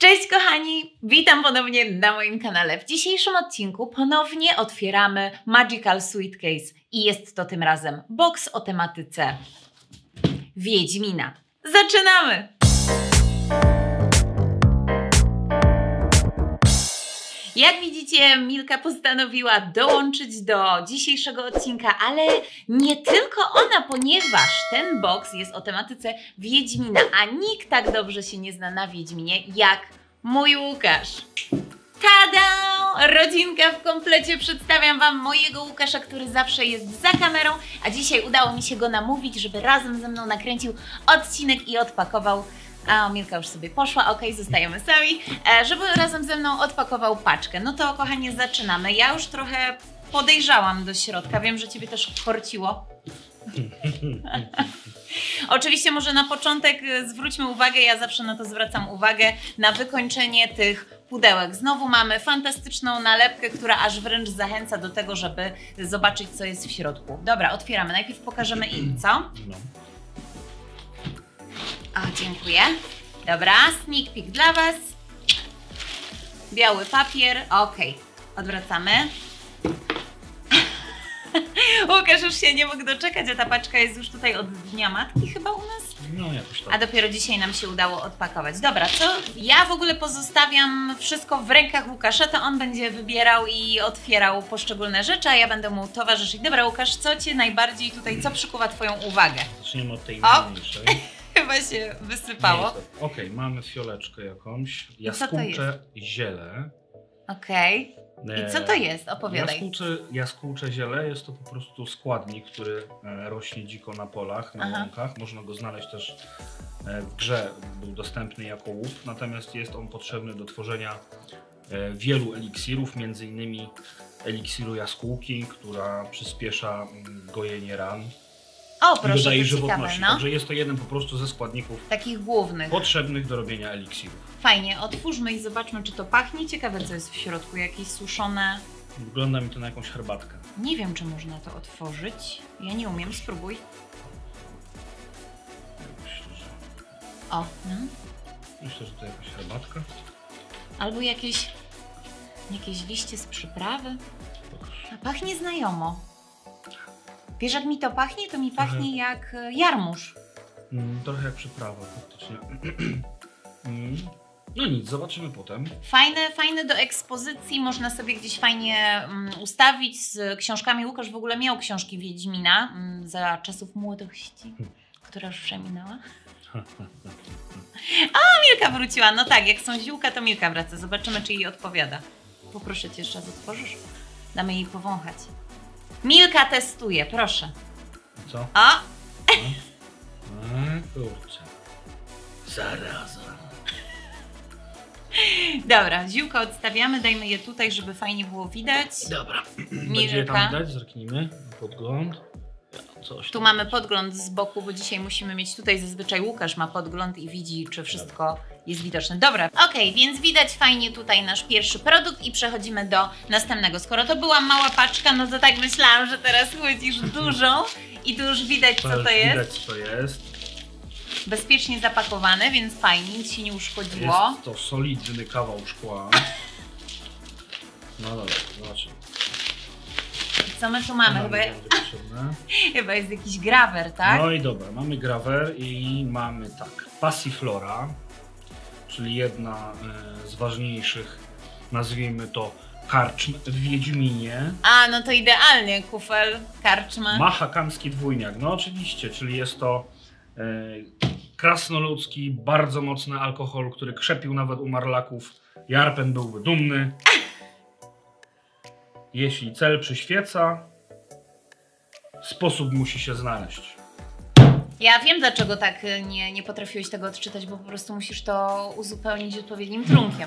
Cześć kochani, witam ponownie na moim kanale. W dzisiejszym odcinku ponownie otwieramy Magical Suitcase i jest to tym razem box o tematyce Wiedźmina. Zaczynamy! Jak widzicie, Milka postanowiła dołączyć do dzisiejszego odcinka, ale nie tylko ona, ponieważ ten box jest o tematyce Wiedźmina, a nikt tak dobrze się nie zna na Wiedźminie jak mój Łukasz. Tada! Rodzinka w komplecie. Przedstawiam Wam mojego Łukasza, który zawsze jest za kamerą, a dzisiaj udało mi się go namówić, żeby razem ze mną nakręcił odcinek i odpakował. A Milka już sobie poszła, ok, zostajemy sami, żeby razem ze mną odpakował paczkę. No to kochanie, zaczynamy. Ja już trochę podejrzałam do środka, wiem, że Ciebie też korciło. Oczywiście może na początek zwróćmy uwagę, ja zawsze na to zwracam uwagę, na wykończenie tych pudełek. Znowu mamy fantastyczną nalepkę, która aż wręcz zachęca do tego, żeby zobaczyć, co jest w środku. Dobra, otwieramy. Najpierw pokażemy im, co? No. O, dziękuję. Dobra, sneak peek dla Was. Biały papier. Ok, odwracamy. Łukasz już się nie mógł doczekać, a ta paczka jest już tutaj od Dnia Matki chyba u nas. No jakoś tak. A dopiero dzisiaj nam się udało odpakować. Dobra, co? Ja w ogóle pozostawiam wszystko w rękach Łukasza, to on będzie wybierał i otwierał poszczególne rzeczy, a ja będę mu towarzyszyć. Dobra, Łukasz, co Cię najbardziej tutaj, co przykuwa Twoją uwagę? Zaczniemy od tej najmniejszej. Chyba się wysypało. Okej, mamy fioleczkę jakąś. Jaskółcze ziele. Okej. I co to jest? Opowiadaj. Jaskółcze ziele jest to po prostu składnik, który rośnie dziko na polach, na łąkach. Można go znaleźć też w grze, był dostępny jako łup, natomiast jest on potrzebny do tworzenia wielu eliksirów, między innymi eliksiru jaskółki, która przyspiesza gojenie ran. O, proszę, i dodaje to żywotności. Ciekawe, no. Także jest to jeden po prostu ze składników takich głównych potrzebnych do robienia eliksirów. Fajnie, otwórzmy i zobaczmy, czy to pachnie. Ciekawe, co jest w środku, jakieś suszone. Wygląda mi to na jakąś herbatkę. Nie wiem, czy można to otworzyć. Ja nie umiem, spróbuj. Myślę, że... O, no. Myślę, że to jakaś herbatka. Albo jakieś liście z przyprawy. A pachnie znajomo. Wiesz, jak mi to pachnie? To mi pachnie jak jarmuż. Trochę jak przyprawa, faktycznie. No nic, zobaczymy potem. Fajne do ekspozycji, można sobie gdzieś fajnie ustawić z książkami. Łukasz w ogóle miał książki Wiedźmina za czasów młodości, która już przeminęła. A, Milka wróciła. No tak, jak są ziółka, to Milka wraca. Zobaczymy, czy jej odpowiada. Poproszę Cię, jeszcze raz otworzysz. Damy jej powąchać. Milka testuje, proszę. Co? O! A, kurczę. Zaraza. Dobra, ziółka odstawiamy, dajmy je tutaj, żeby fajnie było widać. Dobra. Milka. Będzie je tam widać? Zerknijmy. Podgląd. Tu mamy podgląd z boku, bo dzisiaj musimy mieć tutaj, zazwyczaj Łukasz ma podgląd i widzi, czy wszystko jest widoczne. Dobra, okej, więc widać fajnie tutaj nasz pierwszy produkt i przechodzimy do następnego. Skoro to była mała paczka, no to tak myślałam, że teraz chwycisz dużą i tu już widać, co to jest. Widać, co jest. Bezpiecznie zapakowane, więc fajnie, nic się nie uszkodziło. Jest to solidny kawał szkła. No dobra, zobaczymy. Co my tu mamy? Chyba jest jakiś grawer, tak? No i dobra, mamy grawer i mamy tak, Passiflora, czyli jedna z ważniejszych, nazwijmy to, karczm w Wiedźminie. A, no to idealnie, kufel, karczma. Mahakamski dwójniak, no oczywiście, czyli jest to krasnoludzki, bardzo mocny alkohol, który krzepił nawet umarlaków. Jarpen byłby dumny. Jeśli cel przyświeca, sposób musi się znaleźć. Ja wiem, dlaczego tak nie potrafiłeś tego odczytać, bo po prostu musisz to uzupełnić odpowiednim trunkiem.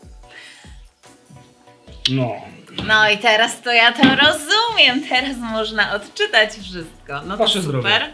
No i teraz to ja to rozumiem. Teraz można odczytać wszystko. No to Wasze super. Zdrowie.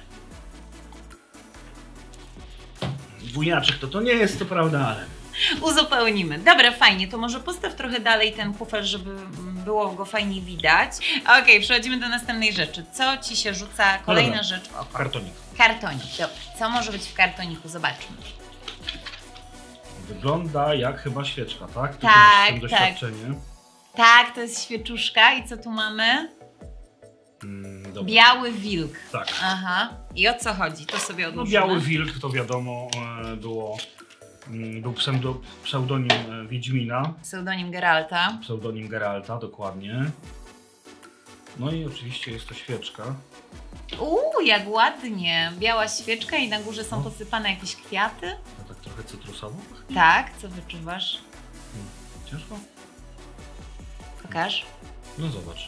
Dwójniaczek to nie jest, to prawda, ale... Uzupełnimy. Dobra, fajnie. To może postaw trochę dalej ten kufel, żeby było go fajnie widać. Okej, przechodzimy do następnej rzeczy. Co Ci się rzuca? Kolejna rzecz w oko. Kartonik. Kartonik. Dobra. Co może być w kartoniku? Zobaczmy. Wygląda jak chyba świeczka, tak? Ty Tak, masz z tym tak. doświadczenie. Tak, to jest świeczuszka i co tu mamy? Dobra. Biały wilk. Tak. Aha. I o co chodzi? To sobie No, odłożymy. Biały Wilk to wiadomo był pseudonim Wiedźmina. Pseudonim Geralta. Pseudonim Geralta, dokładnie. No i oczywiście jest to świeczka. Jak ładnie. Biała świeczka i na górze są No. posypane jakieś kwiaty. No tak trochę cytrusowo. Tak, co wyczuwasz? Ciężko? Pokaż. No zobacz.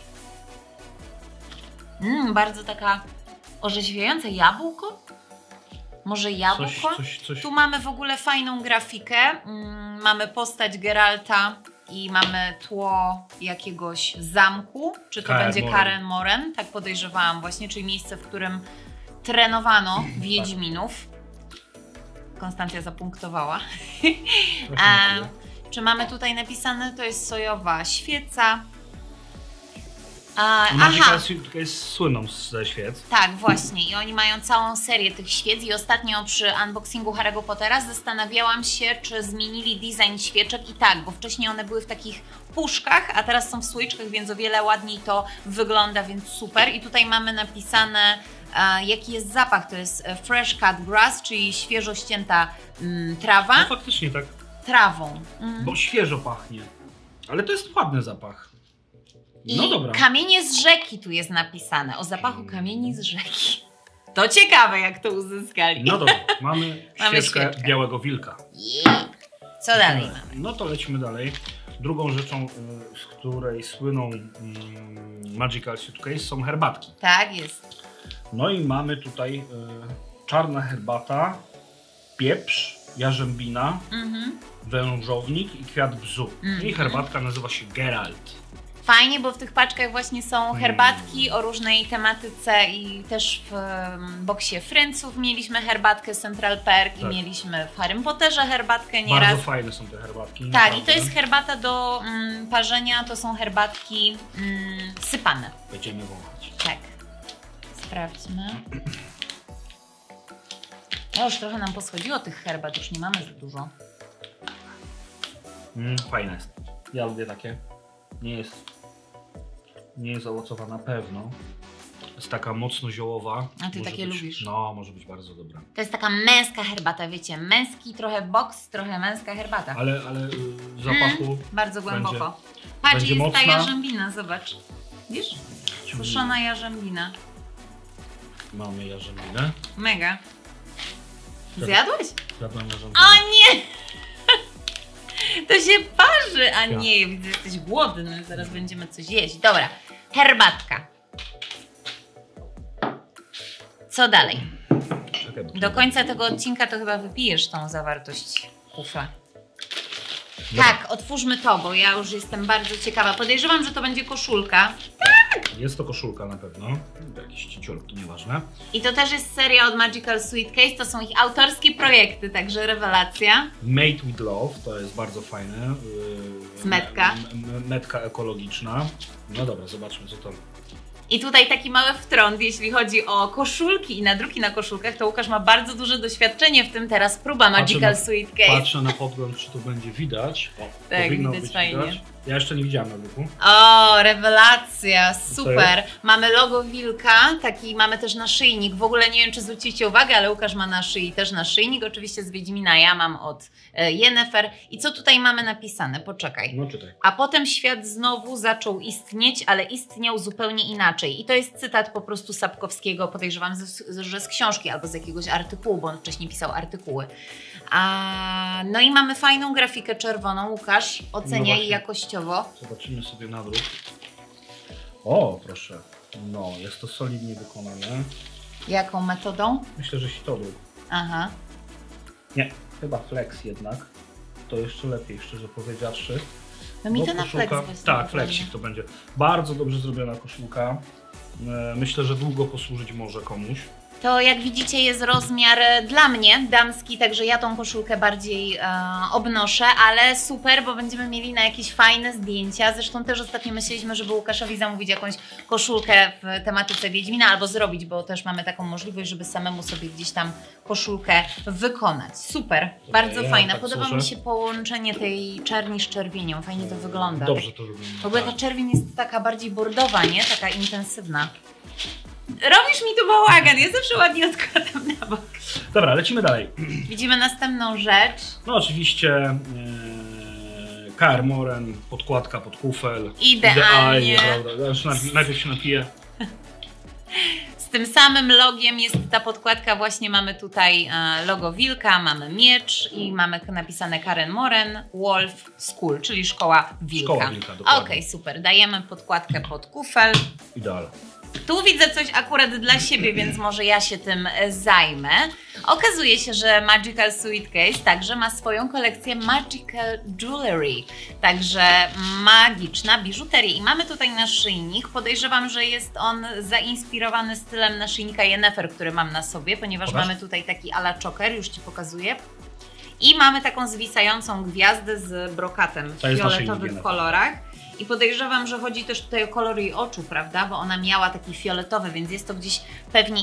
Bardzo taka orzeźwiająca. Jabłko? Może jabłko? Coś. Tu mamy w ogóle fajną grafikę. Mamy postać Geralta i mamy tło jakiegoś zamku. Czy to będzie Kaer Morhen? Tak podejrzewałam właśnie, czyli miejsce, w którym trenowano Wiedźminów. Konstancja zapunktowała. Czy mamy tutaj napisane, to jest sojowa świeca. Magical jest słyną ze świec. Tak, właśnie. I oni mają całą serię tych świec i ostatnio przy unboxingu Harry'ego Pottera zastanawiałam się, czy zmienili design świeczek i tak, bo wcześniej one były w takich puszkach, a teraz są w słoiczkach, więc o wiele ładniej to wygląda, więc super. I tutaj mamy napisane, jaki jest zapach. To jest fresh cut grass, czyli świeżo ścięta trawa. No faktycznie tak. Trawą. Bo świeżo pachnie. Ale to jest ładny zapach. No I dobra. kamienie z rzeki tu jest napisane, o zapachu kamieni z rzeki. To ciekawe, jak to uzyskali. No dobra, mamy świeczkę Białego Wilka. Co dalej mamy? No to lecimy dalej. Drugą rzeczą, z której słyną Magical Suitcase, są herbatki. Tak jest. No i mamy tutaj czarna herbata, pieprz, jarzębina, wężownik i kwiat bzu. I herbatka nazywa się Geralt. Fajnie, bo w tych paczkach właśnie są herbatki o różnej tematyce i też w boksie Friendsów mieliśmy herbatkę Central Perk i mieliśmy w Harrym Potterze herbatkę nieraz. Bardzo fajne są te herbatki. Tak, naprawdę. i to jest herbata do parzenia, to są herbatki sypane. Będziemy wąchać. Tak. Sprawdźmy. Już trochę nam poschodziło tych herbat, już nie mamy za dużo. Fajne jest. Ja lubię takie. Nie jest owocowa na pewno. Jest taka mocno ziołowa. A ty takie lubisz? No, może być bardzo dobra. To jest taka męska herbata, wiecie, męski trochę boks, trochę męska herbata. Ale zapachu bardzo głęboko. Patrz, jest mocna. ta jarzębina, zobacz. Widzisz? Suszona jarzębina. Mamy jarzębinę. Mega. Zjadłeś? Zjadłem jarzębinę. O nie! To się parzy, a nie, widzę, że jesteś głodny, zaraz będziemy coś jeść. Dobra, herbatka. Co dalej? Do końca tego odcinka to chyba wypijesz tą zawartość kufla. Tak, otwórzmy to, bo ja już jestem bardzo ciekawa. Podejrzewam, że to będzie koszulka. Tak! Jest to koszulka na pewno. Jakieś cieciolki, nieważne. I to też jest seria od Magical Suitcase. To są ich autorskie projekty, także rewelacja. Made with Love, to jest bardzo fajne. Metka. Metka ekologiczna. No dobra, zobaczmy co to. I tutaj taki mały wtrąd, jeśli chodzi o koszulki i nadruki na koszulkach, to Łukasz ma bardzo duże doświadczenie w tym, teraz próba Magical Suitcase. Patrzę na podgląd, czy to będzie widać. O, tak, powinno widać być fajnie. widać. Ja jeszcze nie widziałem nadruku. O, rewelacja, super. Mamy logo wilka, taki mamy też naszyjnik. W ogóle nie wiem, czy zwrócicie uwagę, ale Łukasz ma na szyi też naszyjnik, oczywiście z Wiedźmina, ja mam od Yennefer. I co tutaj mamy napisane? Poczekaj. No czytaj. A potem świat znowu zaczął istnieć, ale istniał zupełnie inaczej. I to jest cytat po prostu Sapkowskiego, podejrzewam, że z książki albo z jakiegoś artykułu, bo on wcześniej pisał artykuły. No i mamy fajną grafikę czerwoną. Łukasz, oceniaj jej jakościowo. Zobaczymy sobie nadruk. O, proszę. No, jest to solidnie wykonane. Jaką metodą? Myślę, że sitodruk. Aha. Nie, chyba flex jednak. To jeszcze lepiej, szczerze powiedziawszy. No mi to na flex właśnie. Tak, flexik to będzie. Bardzo dobrze zrobiona koszulka. Myślę, że długo posłużyć może komuś. To jak widzicie jest rozmiar dla mnie, damski, także ja tą koszulkę bardziej obnoszę, ale super, bo będziemy mieli na jakieś fajne zdjęcia. Zresztą też ostatnio myśleliśmy, żeby Łukaszowi zamówić jakąś koszulkę w tematyce Wiedźmina albo zrobić, bo też mamy taką możliwość, żeby samemu sobie gdzieś tam koszulkę wykonać. Super, bardzo fajna. Tak Podoba służę. mi się połączenie tej czerni z czerwienią, fajnie to wygląda. Dobrze to wygląda. W ogóle ta czerwień jest taka bardziej bordowa, nie? Taka intensywna. Robisz mi tu bałagan, ja zawsze ładnie odkładam na bok. Dobra, lecimy dalej. Widzimy następną rzecz. No oczywiście Kaer Morhen, podkładka pod kufel. Idealnie. Prawda? Najpierw się napiję. Z tym samym logiem jest ta podkładka, właśnie mamy tutaj logo wilka, mamy miecz i mamy napisane Kaer Morhen Wolf School, czyli szkoła wilka. Szkoła wilka, dokładnie. Okej, super, dajemy podkładkę pod kufel. Idealnie. Tu widzę coś akurat dla siebie, więc może ja się tym zajmę. Okazuje się, że Magical Suitcase także ma swoją kolekcję Magical Jewelry, także magiczna biżuteria. I mamy tutaj naszyjnik. Podejrzewam, że jest on zainspirowany stylem naszyjnika Yennefer, który mam na sobie, ponieważ mamy tutaj taki a la choker, już Ci pokazuję. I mamy taką zwisającą gwiazdę z brokatem w fioletowych kolorach. I podejrzewam, że chodzi też tutaj o kolor jej oczu, prawda? Bo ona miała taki fioletowy, więc jest to gdzieś pewnie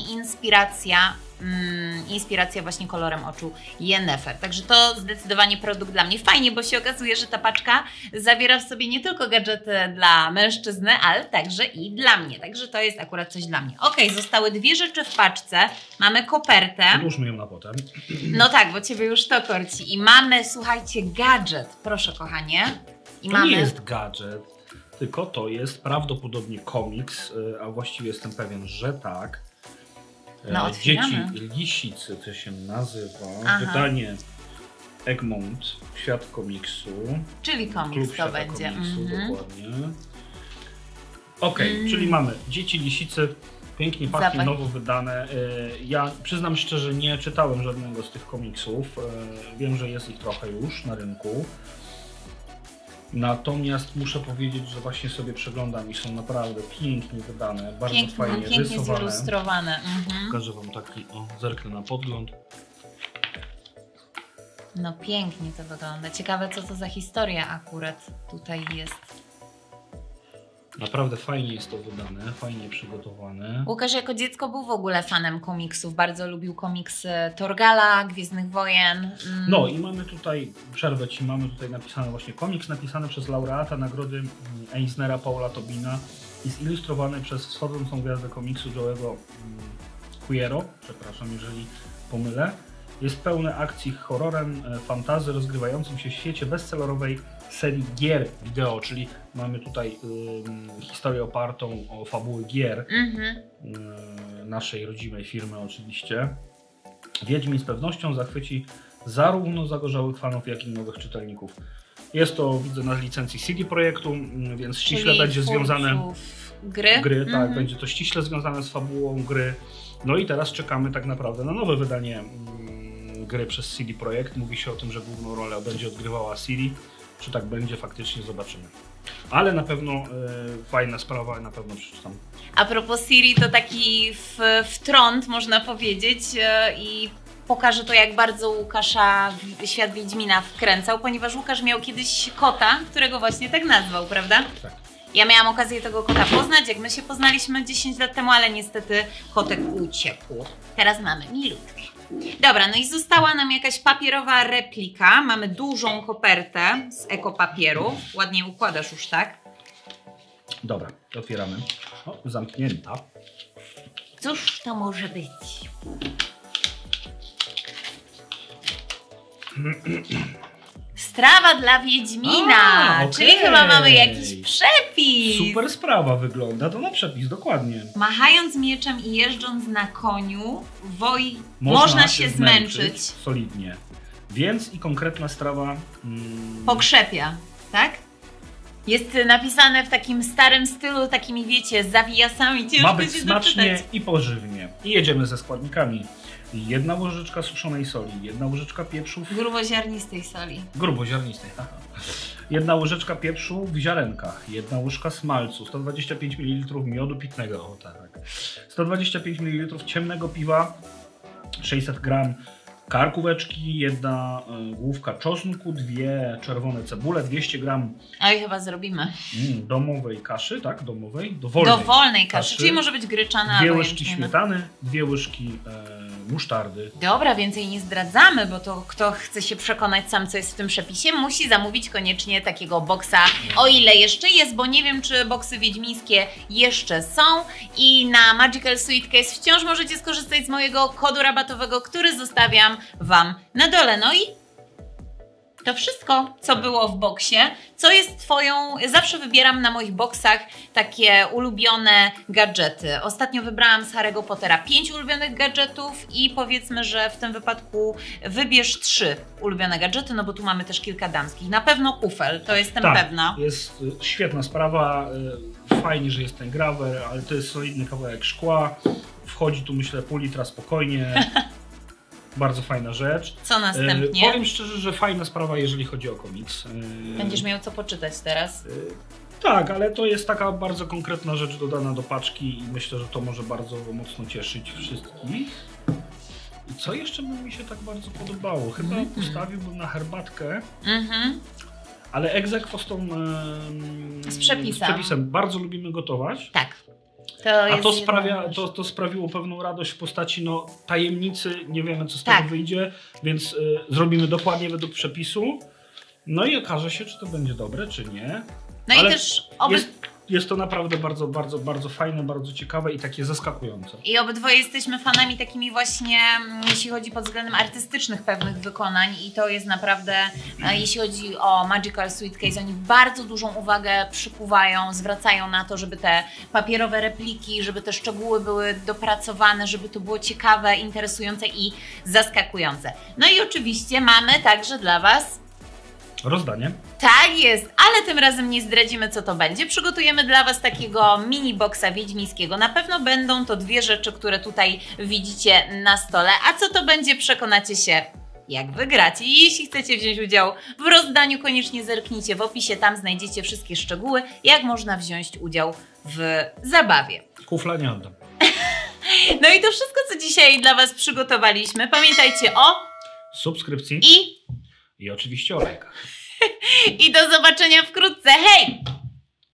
inspiracja właśnie kolorem oczu Yennefer. Także to zdecydowanie produkt dla mnie. Fajnie, bo się okazuje, że ta paczka zawiera w sobie nie tylko gadżety dla mężczyzny, ale także i dla mnie. Także to jest akurat coś dla mnie. Ok, zostały dwie rzeczy w paczce. Mamy kopertę. Odłóżmy ją na potem. No tak, bo Ciebie już to korci. I mamy, słuchajcie, gadżet. Proszę, kochanie. I to nie jest gadżet, tylko to jest prawdopodobnie komiks, a właściwie jestem pewien, że tak. No, Dzieci Lisicy to się nazywa. Wydanie Egmont, Świat Komiksu. Czyli komiks Klub to Świata będzie. Komiksu, dokładnie. Okej, czyli mamy Dzieci Lisicy. Pięknie pachnie, nowo wydane. Ja przyznam szczerze, nie czytałem żadnego z tych komiksów. Wiem, że jest ich trochę już na rynku. Natomiast muszę powiedzieć, że właśnie sobie przeglądam i są naprawdę pięknie wydane, bardzo fajnie rysowane. Zilustrowane. Pokażę Wam taki, zerknę na podgląd. No pięknie to wygląda. Ciekawe, co to za historia akurat tutaj jest. Naprawdę fajnie jest to wydane, fajnie przygotowane. Łukasz jako dziecko był w ogóle fanem komiksów, bardzo lubił komiksy Torgala, Gwiezdnych Wojen. No i mamy tutaj, przerwę Ci, mamy tutaj napisane właśnie komiks napisany przez laureata nagrody Eisnera Paula Tobina i zilustrowany przez wschodzącą gwiazdę komiksu Joe'ego Quiero, przepraszam jeżeli pomylę. Jest pełny akcji horrorem, fantasy rozgrywającym się w świecie bestsellerowej serii gier wideo, czyli mamy tutaj historię opartą o fabuły gier naszej rodzimej firmy oczywiście. Wiedźmin z pewnością zachwyci zarówno zagorzałych fanów, jak i nowych czytelników. Jest to, widzę, na licencji CD Projektu, więc ściśle będzie związane gry. Tak, będzie to ściśle związane z fabułą gry. No i teraz czekamy tak naprawdę na nowe wydanie gry przez CD Projekt. Mówi się o tym, że główną rolę będzie odgrywała Ciri. Czy tak będzie, faktycznie zobaczymy. Ale na pewno fajna sprawa, na pewno przeczytam. A propos Ciri, to taki wtrąd można powiedzieć i pokaże to, jak bardzo Łukasza świat Wiedźmina wkręcał, ponieważ Łukasz miał kiedyś kota, którego właśnie tak nazwał, prawda? Tak. Ja miałam okazję tego kota poznać, jak my się poznaliśmy 10 lat temu, ale niestety kotek uciekł. Teraz mamy milutki. Dobra, no i została nam jakaś papierowa replika. Mamy dużą kopertę z ekopapieru. Ładnie układasz już, tak? Dobra, otwieramy. O, zamknięta. Cóż to może być? Strawa dla Wiedźmina, czyli chyba mamy jakiś przepis. Super sprawa wygląda, to na przepis, dokładnie. Machając mieczem i jeżdżąc na koniu, można się zmęczyć. Solidnie. Więc i konkretna strawa pokrzepia, tak? Jest napisane w takim starym stylu, takimi wiecie, zawijasami. Ma być smacznie i pożywnie. I jedziemy ze składnikami. 1 łyżeczka suszonej soli, 1 łyżeczka pieprzów. Gruboziarnistej soli. Gruboziarnistej, aha. 1 łyżeczka pieprzu w ziarenkach, 1 łyżka smalcu, 125 ml miodu pitnego, o tak, 125 ml ciemnego piwa, 600 g karkóweczki, 1 główka czosnku, 2 czerwone cebule, 200 g Oj, chyba zrobimy. Domowej kaszy, tak? Dowolnej Dowolnej kaszy, czyli może być gryczana 2 łyżki śmietany, 2 łyżki musztardy. Dobra, więcej nie zdradzamy, bo to kto chce się przekonać sam, co jest w tym przepisie, musi zamówić koniecznie takiego boksa, o ile jeszcze jest, bo nie wiem, czy boksy wiedźmińskie jeszcze są. I na Magical Suitcase wciąż możecie skorzystać z mojego kodu rabatowego, który zostawiam Wam na dole. No i to wszystko, co było w boksie. Co jest Twoją... Zawsze wybieram na moich boksach takie ulubione gadżety. Ostatnio wybrałam z Harry'ego Pottera 5 ulubionych gadżetów i powiedzmy, że w tym wypadku wybierz 3 ulubione gadżety, no bo tu mamy też kilka damskich. Na pewno kufel, to jestem pewna. Jest świetna sprawa. Fajnie, że jest ten grawer, ale to jest solidny kawałek szkła. Wchodzi tu, myślę, pół litra spokojnie. Bardzo fajna rzecz. Co następnie? Powiem szczerze, że fajna sprawa, jeżeli chodzi o komiks. Będziesz miał co poczytać teraz. Tak, ale to jest taka bardzo konkretna rzecz dodana do paczki i myślę, że to może bardzo mocno cieszyć wszystkich. I co jeszcze by mi się tak bardzo podobało? Chyba postawiłbym na herbatkę, ale ex aequo z przepisem. Bardzo lubimy gotować. Tak. A to sprawiło pewną radość w postaci tajemnicy, nie wiemy co z tego wyjdzie, więc zrobimy dokładnie według przepisu. No i okaże się, czy to będzie dobre, czy nie. No ale i też jest to naprawdę bardzo, bardzo, bardzo fajne, bardzo ciekawe i takie zaskakujące. I obydwoje jesteśmy fanami takimi właśnie, jeśli chodzi pod względem artystycznych pewnych wykonań i to jest naprawdę, jeśli chodzi o Magical Suitcase, oni bardzo dużą uwagę przykuwają, zwracają na to, żeby te papierowe repliki, żeby te szczegóły były dopracowane, żeby to było ciekawe, interesujące i zaskakujące. No i oczywiście mamy także dla Was rozdanie. Tak jest, ale tym razem nie zdradzimy, co to będzie. Przygotujemy dla Was takiego mini boksa wiedźmińskiego. Na pewno będą to 2 rzeczy, które tutaj widzicie na stole. A co to będzie, przekonacie się, jak wygracie. I jeśli chcecie wziąć udział w rozdaniu, koniecznie zerknijcie w opisie. Tam znajdziecie wszystkie szczegóły, jak można wziąć udział w zabawie. Kufla nie oddam. No i to wszystko, co dzisiaj dla Was przygotowaliśmy. Pamiętajcie o subskrypcji i oczywiście o lajkach. I do zobaczenia wkrótce. Hej!